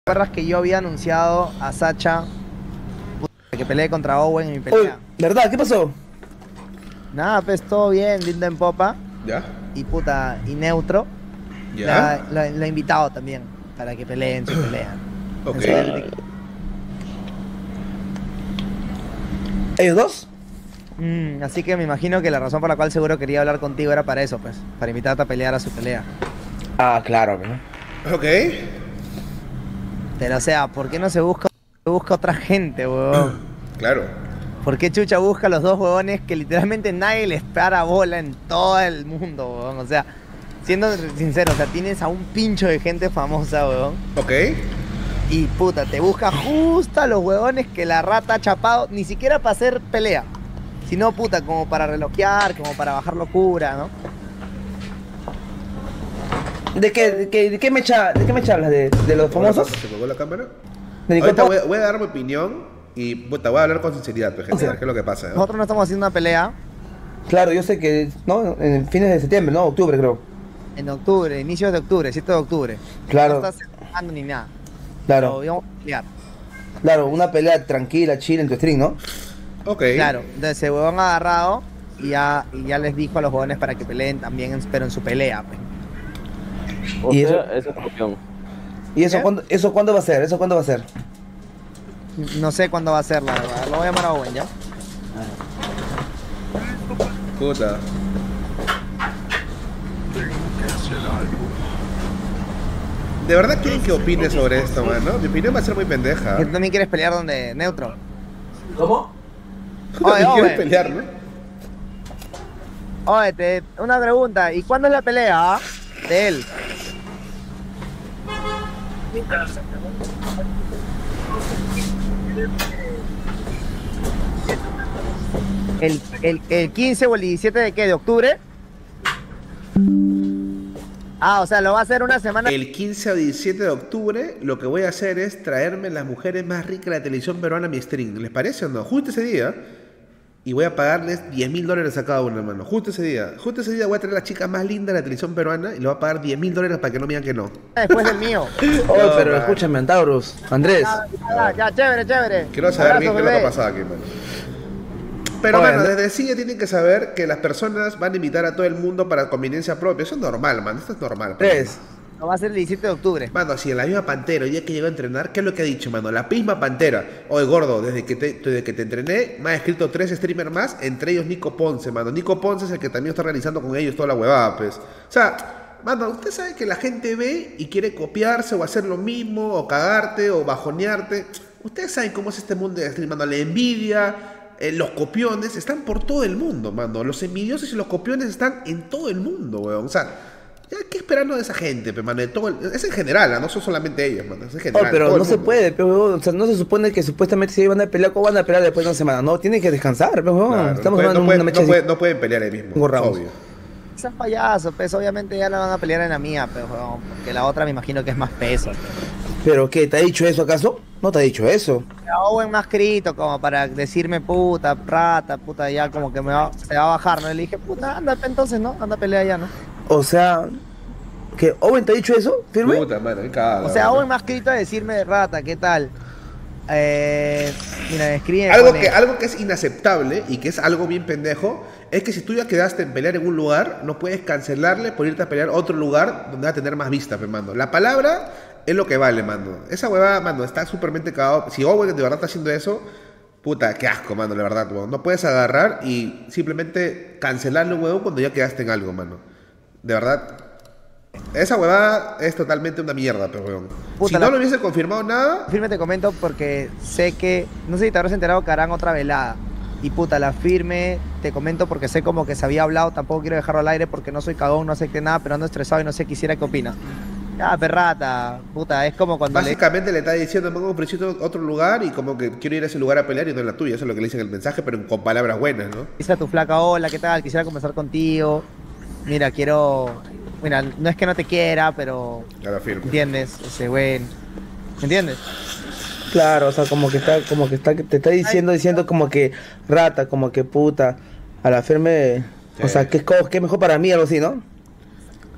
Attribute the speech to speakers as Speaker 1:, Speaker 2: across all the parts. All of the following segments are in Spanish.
Speaker 1: ¿Recuerdas que yo había anunciado a Sacha que pelee contra Owen en mi pelea?
Speaker 2: Oye, ¿verdad? ¿Qué pasó?
Speaker 1: Nada, pues todo bien, lindo en popa.
Speaker 3: ¿Ya?
Speaker 1: Y puta, y neutro.
Speaker 3: ¿Ya?
Speaker 1: La he invitado también para que peleen su pelea.
Speaker 3: Ok.
Speaker 2: ¿Ellos dos?
Speaker 1: Así que me imagino que la razón por la cual seguro quería hablar contigo era para eso, pues. Para invitarte a pelear a su pelea.
Speaker 2: Ah, claro, ¿no?
Speaker 3: Ok.
Speaker 1: Pero o sea, ¿por qué no se busca otra gente, huevón?
Speaker 3: Claro.
Speaker 1: ¿Por qué Chucha busca a los dos huevones que literalmente nadie les para bola en todo el mundo, huevón? O sea, siendo sincero, o sea, tienes a un pincho de gente famosa, huevón.
Speaker 3: Ok.
Speaker 1: Y puta, te busca justo a los huevones que la rata ha chapado, ni siquiera para hacer pelea, sino puta, como para relojear, como para bajar locura, ¿no?
Speaker 2: ¿De qué mecha hablas? ¿De los famosos?
Speaker 3: ¿Se colgó la cámara?
Speaker 2: ¿De
Speaker 3: Ahorita
Speaker 2: Nicopo?
Speaker 3: voy a dar mi opinión y puta, voy a hablar con sinceridad, pues, gente,
Speaker 2: O sea,
Speaker 3: ¿qué es lo que pasa?
Speaker 1: Nosotros no estamos haciendo una pelea
Speaker 2: Claro, yo sé que, ¿no? En fines de septiembre, ¿no? Octubre, creo.
Speaker 1: en octubre, inicios de octubre, 7 de octubre.
Speaker 2: Claro.
Speaker 1: No estás cerrando ni nada.
Speaker 2: Claro,
Speaker 1: Pero íbamos a pelear.
Speaker 2: claro, una pelea tranquila, chill en tu stream, ¿no?
Speaker 3: Ok.
Speaker 1: Claro, entonces el huevón agarrado y ya les dijo a los huevones para que peleen también, pero en su pelea, pues.
Speaker 4: O
Speaker 2: ¿Y
Speaker 4: sea, eso es campeón.
Speaker 2: ¿Y eso,
Speaker 1: ¿Qué?
Speaker 2: eso cuándo va a ser? ¿Eso cuándo va a ser?
Speaker 1: No sé cuándo va a ser, la verdad. Lo voy a llamar a Owen, ¿ya?
Speaker 3: Puta. ¿De verdad quieren que opine sobre esto, mano? Mi opinión va a ser muy pendeja.
Speaker 1: Que tú también quieres pelear donde neutro.
Speaker 2: ¿Cómo?
Speaker 1: Oye,
Speaker 3: ¿Quieren
Speaker 1: Owen.
Speaker 3: pelear, no?
Speaker 1: Oye, una pregunta. ¿Y cuándo es la pelea, de él? ¿El 15 o el 17 de qué? ¿De octubre? Ah, o sea, lo va a hacer una semana.
Speaker 3: El 15 o 17 de octubre lo que voy a hacer es traerme las mujeres más ricas de la televisión peruana a mi stream. ¿Les parece o no? Justo ese día. Y voy a pagarles $10.000 a cada una, hermano. Justo ese día. Justo ese día voy a traer a las chicas más lindas de la televisión peruana y le voy a pagar $10.000 para que no me digan que no.
Speaker 1: Después del mío.
Speaker 2: Oh,
Speaker 3: No,
Speaker 2: pero
Speaker 3: man.
Speaker 2: escúchame, Antauros. Andrés.
Speaker 1: Ya, chévere, chévere.
Speaker 3: Quiero saber bien
Speaker 1: Abrazo,
Speaker 3: qué es lo que
Speaker 1: bebé.
Speaker 3: ha pasado aquí, mano. Pero,
Speaker 2: Oye,
Speaker 3: mano,
Speaker 2: Andrés.
Speaker 3: desde sí ya tienen que saber que las personas van a invitar a todo el mundo para conveniencia propia. Eso es normal, mano. Esto es normal.
Speaker 2: Andrés.
Speaker 1: Lo va a hacer el 17 de octubre.
Speaker 3: Mano, si en la misma Pantera, el día que llegó a entrenar, ¿qué es lo que ha dicho, mano? La misma Pantera. Oye, gordo, desde que te entrené, me ha escrito 3 streamers más, entre ellos Nico Ponce, mano. Nico Ponce es el que también está organizando con ellos toda la huevada, pues. O sea, mano, usted sabe que la gente ve y quiere copiarse o hacer lo mismo, o cagarte, o bajonearte. Ustedes saben cómo es este mundo de stream, mano. La envidia, los copiones, están por todo el mundo, mano. Los envidiosos y los copiones están en todo el mundo, weón. O sea, ya, ¿qué esperando de esa gente, pe, mano? Es en general, no son solamente ellos, mano. Es en
Speaker 2: Oh,
Speaker 3: general. todo
Speaker 2: pero
Speaker 3: el
Speaker 2: no se
Speaker 3: mundo.
Speaker 2: puede, pero, o sea, no se supone que supuestamente si van a pelear, ¿cómo van a pelear después de una semana? No, tienen que descansar, pero
Speaker 3: Claro,
Speaker 2: estamos
Speaker 3: no,
Speaker 2: hablando de una mecha así.
Speaker 3: no pueden pelear ahí mismo.
Speaker 2: Hugo Ramos.
Speaker 3: Obvio.
Speaker 1: Seas payaso, pues obviamente ya la van a pelear en la mía, pero porque la otra me imagino que es más peso.
Speaker 2: ¿Pero qué? ¿Te ha dicho eso acaso? No te ha dicho eso.
Speaker 1: A Owen más escrito como para decirme puta, rata, puta, ya como que se va a bajar, ¿no? Le dije, puta, anda entonces, ¿no? Anda a pelear ya, ¿no?
Speaker 2: O sea, ¿que Owen te ha dicho eso? ¿Firme?
Speaker 3: Puta, mano, qué cagada,
Speaker 1: O sea,
Speaker 3: mano.
Speaker 1: Owen más escrito a decirme, rata, ¿qué tal? Mira, me escribe.
Speaker 3: Algo que es inaceptable y que es algo bien pendejo es que si tú ya quedaste en pelear en un lugar, no puedes cancelarle por irte a pelear a otro lugar donde va a tener más vista, pe, mano. La palabra es lo que vale, mano. Esa huevada, mano, está súpermente cagado. Si Owen de verdad está haciendo eso, puta, qué asco, mano, la verdad, weón. No puedes agarrar y simplemente cancelarle un huevo cuando ya quedaste en algo, mano. De verdad. Esa huevada es totalmente una mierda, pero weón.
Speaker 1: Puta,
Speaker 3: Si no lo hubiese confirmado nada,
Speaker 1: Firme te comento porque sé que, no sé si te habrás enterado que harán otra velada. Y puta, la firme te comento porque sé como que se había hablado, tampoco quiero dejarlo al aire porque no soy cagón, no acepté nada, pero ando estresado y no sé quisiera qué opinas. Ya, perrata, puta, es como cuando
Speaker 3: básicamente le está diciendo, me han ofrecido otro lugar y como que quiero ir a ese lugar a pelear y no en la tuya. Eso es lo que le dicen en el mensaje, pero con palabras buenas, ¿no?
Speaker 1: le dices a tu flaca, hola, ¿qué tal? Quisiera conversar contigo. Mira, mira, no es que no te quiera, pero
Speaker 3: Claro, firme.
Speaker 1: ¿entiendes? Ese güey, ¿me entiendes?
Speaker 2: Claro, o sea, te está diciendo como que rata, como que puta, a la firme,
Speaker 3: Sí.
Speaker 2: o sea, que es mejor para mí, algo así, ¿no?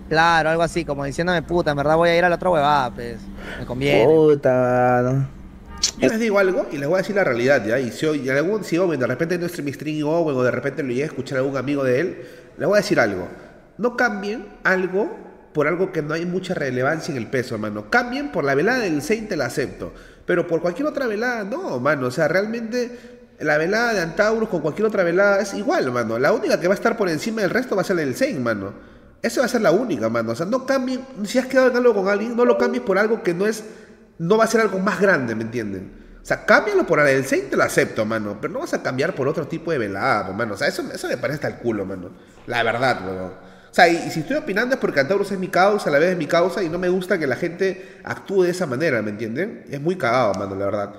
Speaker 1: Claro, algo así, como diciéndome, puta, en verdad voy a ir a la otra huevada, pues. Me conviene.
Speaker 2: Puta, no.
Speaker 3: Yo les digo algo y les voy a decir la realidad, ¿ya? Y si Owen de repente no es mi stream Owen o de repente lo llegué a escuchar a algún amigo de él, les voy a decir algo. No cambien algo por algo que no hay mucha relevancia en el peso, hermano. Cambien por la velada del Saint, te la acepto. Pero por cualquier otra velada, no, mano. O sea, realmente la velada de Antaurus con cualquier otra velada es igual, mano. La única que va a estar por encima del resto va a ser la del Saint, mano. Esa va a ser la única, mano. O sea, no cambien. Si has quedado en algo con alguien, no lo cambies por algo que no va a ser algo más grande, ¿me entienden? O sea, cámbialo por la del Saint, te lo acepto, mano. Pero no vas a cambiar por otro tipo de velada, mano. O sea, eso me parece hasta el culo, mano. La verdad, mano. O sea, y si estoy opinando es porque Antaurus es mi causa, a la vez es mi causa, y no me gusta que la gente actúe de esa manera, ¿me entienden? Es muy cagado, mano, la verdad.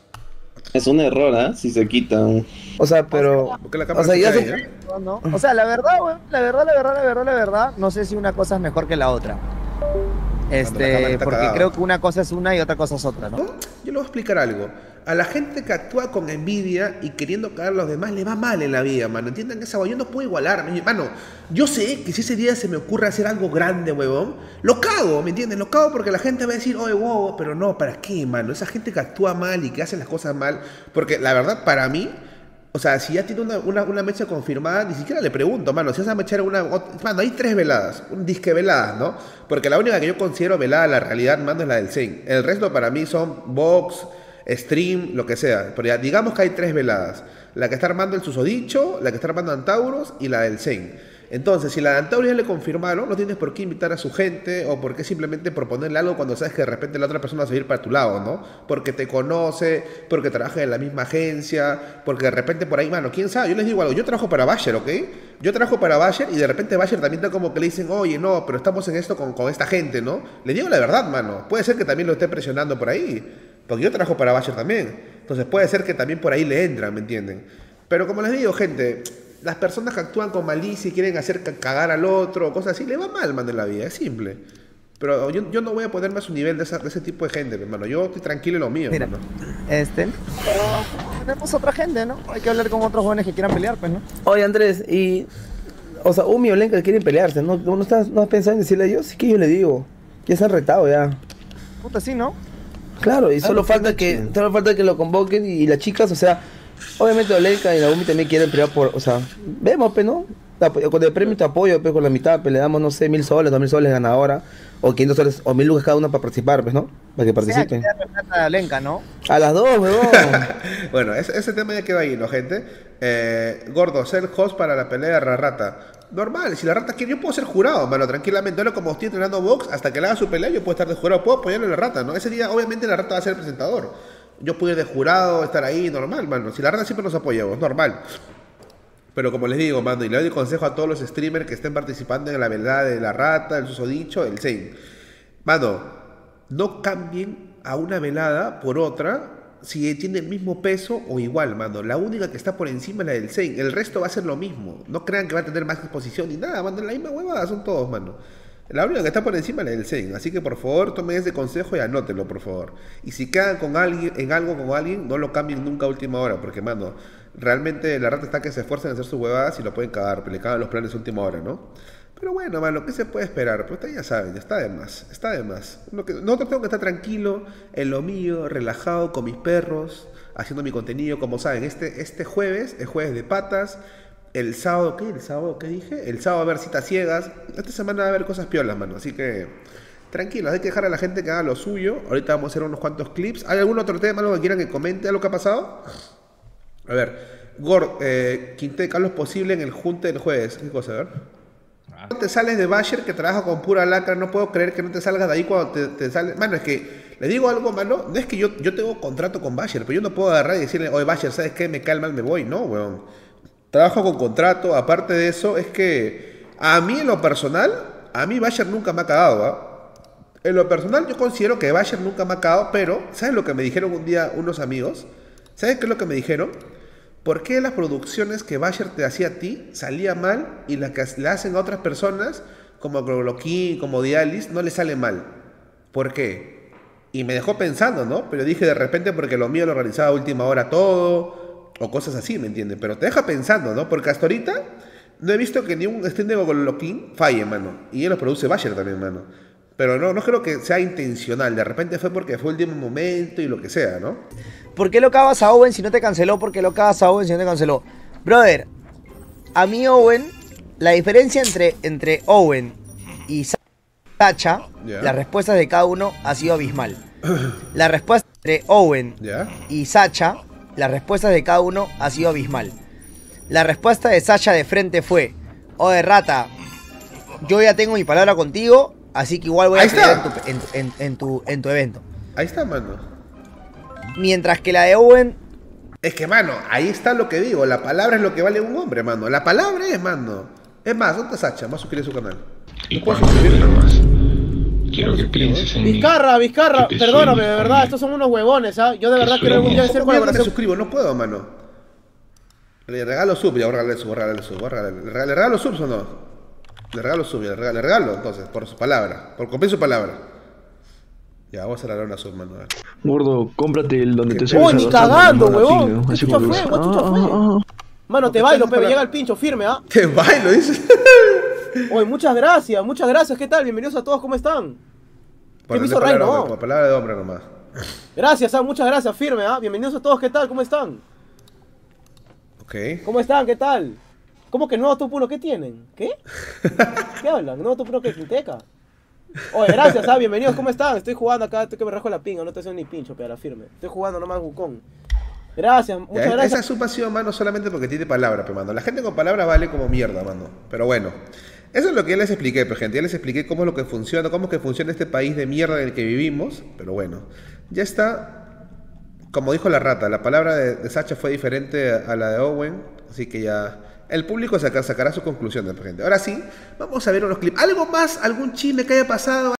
Speaker 5: Es un error, ¿ah? Si se quitan.
Speaker 2: O sea, pero.
Speaker 3: Porque la
Speaker 2: O
Speaker 3: cámara
Speaker 2: sea,
Speaker 3: se
Speaker 2: ya
Speaker 3: cae,
Speaker 2: se.
Speaker 3: ¿eh?
Speaker 1: ¿No? O sea, la verdad, weón, la verdad, no sé si una cosa es mejor que la otra.
Speaker 3: Cuando la cámara está
Speaker 1: Porque
Speaker 3: cagada.
Speaker 1: creo que una cosa es una y otra cosa es otra, ¿no?
Speaker 3: ¿No? Yo le voy a explicar algo. A la gente que actúa con envidia y queriendo cagar a los demás le va mal en la vida, mano. Entiendan esa huevón. Yo no puedo igualarme. Mano, yo sé que si ese día se me ocurre hacer algo grande, huevón, lo cago, ¿me entienden? Lo cago porque la gente va a decir, oye, huevo, pero no, ¿para qué, mano? Esa gente que actúa mal y que hace las cosas mal. Porque la verdad, para mí, o sea, si ya tiene una mecha confirmada, ni siquiera le pregunto, mano. Si vas a mechar mano, hay 3 veladas, un disque veladas, ¿no? Porque la única que yo considero velada, la realidad, mano, es la del Zen. El resto para mí son box, stream, lo que sea. Pero ya digamos que hay 3 veladas. La que está armando el susodicho, la que está armando Antauros y la del Zen. Entonces, si la de Antauros ya le confirmaron, no tienes por qué invitar a su gente o por qué simplemente proponerle algo cuando sabes que de repente la otra persona va a ir para tu lado, ¿no? Porque te conoce, porque trabaja en la misma agencia, porque de repente por ahí, mano, quién sabe. Yo les digo algo, yo trabajo para Basher, ¿ok? Yo trabajo para Basher y de repente Basher también está como que le dicen, oye, no, pero estamos en esto con esta gente, ¿no? Le digo la verdad, mano. Puede ser que también lo esté presionando por ahí, porque yo trabajo para Basher también. Entonces puede ser que también por ahí le entran, ¿me entienden? Pero como les digo, gente, las personas que actúan con malicia y quieren hacer cagar al otro o cosas así, le va mal, man, en la vida, es simple. Pero yo no voy a ponerme a su nivel de ese tipo de gente, hermano. Yo estoy tranquilo en lo mío,
Speaker 1: Mira,
Speaker 3: hermano.
Speaker 1: tenemos otra gente, ¿no? Hay que hablar con otros jóvenes que quieran pelear, pues, ¿no?
Speaker 2: Oye, Andrés, y. O sea, Umi y Olenka quieren pelearse, ¿no? ¿No has pensado en decirle a ellos? Sí que yo le digo. Ya se han retado ya.
Speaker 1: Puta, sí, ¿no?
Speaker 2: Claro, y solo falta que lo convoquen y las chicas, o sea, obviamente Olenka y la Umi también quieren pelear por, o sea, vemos, pues, ¿no? Con el premio te apoyo, pues, con la mitad, pues, le damos, no sé, 1.000 soles, 2.000 soles ganadora, o 500 soles, o 1.000 lucas cada una para participar, pues, ¿no? Para que participen.
Speaker 1: O sea, que plata a Lenka, ¿no?
Speaker 2: A las dos, huevón.
Speaker 3: Bueno, ese tema ya quedó ahí, ¿no, gente? Gordo, ser host para la pelea de la rata. Normal, si la rata quiere, yo puedo ser jurado, mano, tranquilamente. Ahora como estoy entrenando box, hasta que le haga su pelea, yo puedo estar de jurado, puedo apoyarle a la rata, ¿no? Ese día, obviamente, la rata va a ser el presentador. Yo puedo ir de jurado, estar ahí, normal, mano. Si la rata siempre nos apoyamos, normal. Pero como les digo, mano, y le doy consejo a todos los streamers que estén participando en la verdad de la rata, el susodicho, el Zen. Mano, no cambien a una velada por otra si tiene el mismo peso o igual, mano. La única que está por encima es la del Zen. El resto va a ser lo mismo. No crean que va a tener más exposición ni nada, mano. La misma huevada son todos, mano. La única que está por encima es la del Zen. Así que por favor tomen ese consejo y anótenlo, por favor. Y si quedan con alguien, en algo con alguien, no lo cambien nunca a última hora, porque, mano, realmente la rata está que se esfuerzan en hacer sus huevadas y lo pueden cagar, pero le cagan los planes a última hora, ¿no? Pero bueno, mano, ¿qué se puede esperar? Pues ustedes ya saben, ya está de más, está de más. Nosotros tengo que estar tranquilo, en lo mío, relajado, con mis perros, haciendo mi contenido, como saben, este jueves, es jueves de patas. El sábado, ¿qué? ¿El sábado qué dije? El sábado va a haber citas ciegas. Esta semana va a haber cosas piolas, mano. Así que, tranquilos, hay que dejar a la gente que haga lo suyo. Ahorita vamos a hacer unos cuantos clips. ¿Hay algún otro tema, algo que quieran que comente, algo que ha pasado? A ver, Gord, Quinte, Carlos, posible en el junte del jueves. ¿Qué cosa? A ver. No te sales de Basher, que trabaja con pura lacra. No puedo creer que no te salgas de ahí cuando te sales. Mano, es que, le digo algo, mano. No es que yo tengo contrato con Basher, pero yo no puedo agarrar y decirle, oye, Basher, ¿sabes qué? Me cae mal, me voy. No, weón. Trabajo con contrato. Aparte de eso, es que a mí en lo personal, a mí Basher nunca me ha cagado, ¿ah? En lo personal yo considero que Basher nunca me ha cagado, pero ¿sabes lo que me dijeron un día unos amigos? ¿Sabes qué es lo que me dijeron? ¿Por qué las producciones que Basher te hacía a ti salía mal y las que le hacen a otras personas, como Cloroquín, como Dialis, no le sale mal? ¿Por qué? Y me dejó pensando, ¿no? Pero dije de repente porque lo mío lo organizaba a última hora todo, o cosas así, ¿me entiendes? Pero te deja pensando, ¿no? Porque hasta ahorita no he visto que ni un stream de Goloquín falle, mano. Y él lo produce Basher también, mano. Pero no creo que sea intencional. De repente fue porque fue el último momento y lo que sea, ¿no?
Speaker 1: ¿Por qué lo cagas a Owen si no te canceló? ¿Por qué lo cagas a Owen si no te canceló? Brother, a mí Owen, la diferencia entre Owen y Sacha, las respuestas de cada uno ha sido abismal. La respuesta entre Owen y Sacha, las respuestas de cada uno ha sido abismal. La respuesta de Sacha de frente fue: oye, rata, yo ya tengo mi palabra contigo, así que igual voy a pelear en tu evento.
Speaker 3: Ahí está, mano.
Speaker 1: Mientras que la de Owen...
Speaker 3: Es que, mano, ahí está lo que digo. La palabra es lo que vale un hombre, mano. La palabra es, mano. Es más, ¿dónde está Sacha? Más suscribir a su canal.
Speaker 6: Y cuando más. Quiero que pienses en
Speaker 7: Vizcarra, perdóname, de verdad, estos son unos huevones, ¿ah? Yo de verdad quiero algún día hacer colaboración.
Speaker 3: Me suscribo, no puedo, mano. Le regalo sub, ya, le regalo subs o no. Le regalo sub, le regalo, entonces, por su palabra, por cumplir su palabra. Ya, vamos a regalar una sub, mano.
Speaker 6: Gordo, cómprate el donde te
Speaker 7: ¡Uy, ni cagando, huevón! ¿Qué chucha fue? Mano, te bailo, pero llega el pincho, firme, ¿ah?
Speaker 3: Te bailo, dices.
Speaker 7: Oye, muchas gracias, ¿qué tal? Bienvenidos a todos, ¿cómo están? ¿Qué me hizo Ray, no?
Speaker 3: Por palabra de hombre nomás.
Speaker 7: Gracias, muchas gracias, firme, ¿ah? Bienvenidos a todos, ¿qué tal? ¿Cómo están?
Speaker 3: Ok.
Speaker 7: ¿Cómo están? ¿Qué tal? ¿Cómo que el nuevo top 1? ¿Qué tienen? ¿Qué? ¿Qué hablan? ¿Nuevo top 1 qué? ¿Quinteca? Oye, gracias, bienvenidos, ¿cómo están? Estoy jugando acá, estoy que me rajo la pinga, no te haciendo ni pincho, pero firme. Estoy jugando nomás Wukong. Gracias, muchas gracias.
Speaker 3: Esa es su pasión, mano, solamente porque tiene palabra, pe, mano. La gente con palabra vale como mierda, mano. Pero bueno, eso es lo que ya les expliqué, pe, gente. Ya les expliqué cómo es lo que funciona, cómo es que funciona este país de mierda en el que vivimos. Pero bueno, ya está. Como dijo la rata, la palabra de Sacha fue diferente a la de Owen. Así que ya el público sacará sus conclusiones, pe, gente. Ahora sí, vamos a ver unos clips. ¿Algo más? ¿Algún chisme que haya pasado?